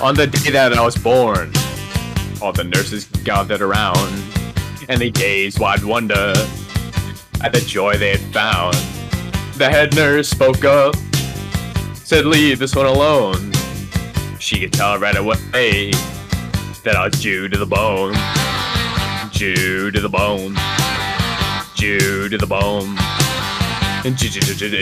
On the day that I was born, all the nurses gathered around, and they gazed wide wonder at the joy they had found. The head nurse spoke up, said, "Leave this one alone." She could tell right away that I was Jew to the bone. Jew to the bone. Jew to the bone. And Jew.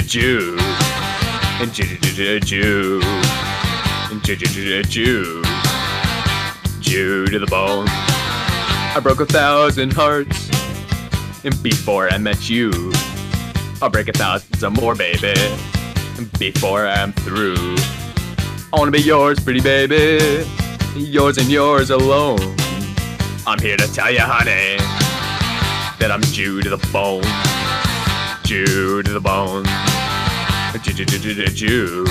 And Jew. And Jew. Jew to the bone. I broke 1,000 hearts, and before I met you, I'll break 1,000 more, baby, before I'm through. I wanna be yours, pretty baby, yours and yours alone. I'm here to tell you, honey, that I'm Jew to the bone. Jew to the bone. Jew. Jew.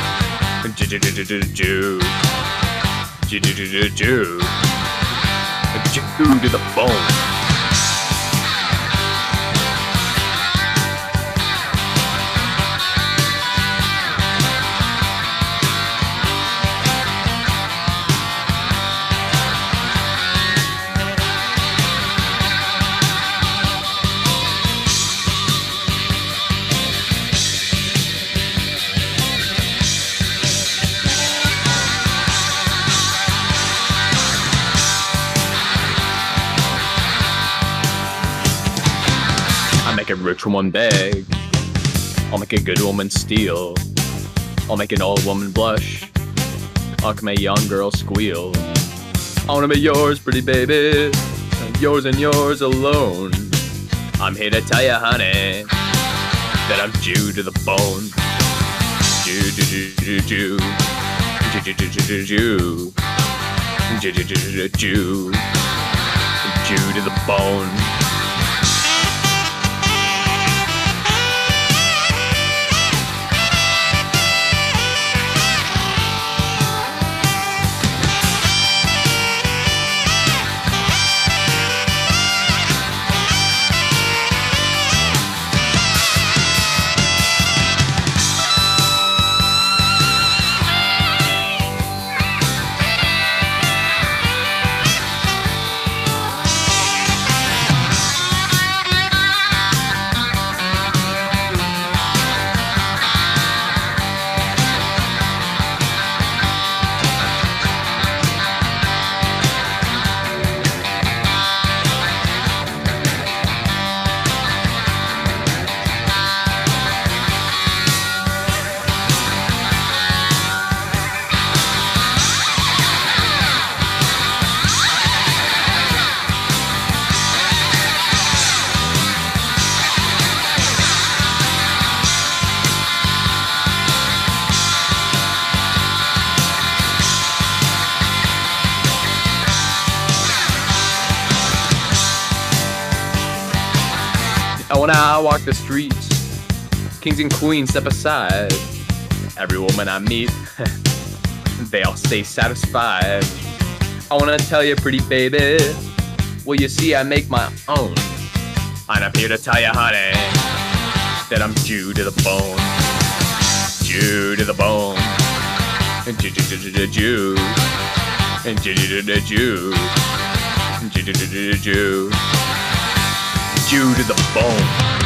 Jew to the bone. I'll make a rich woman beg, I'll make a good woman steal, I'll make an old woman blush, I'll make a young girl squeal. I wanna be yours, pretty baby, yours and yours alone. I'm here to tell you, honey, that I'm Jew to the bone. Jew. Jew to the bone. And when I walk the streets, kings and queens step aside. Every woman I meet, they all stay satisfied. I wanna tell you, pretty baby, well, you see, I make my own. And I'm here to tell you, honey, that I'm Jew to the bone. Jew to the bone. And Jew. And Jew. Jew to the bone.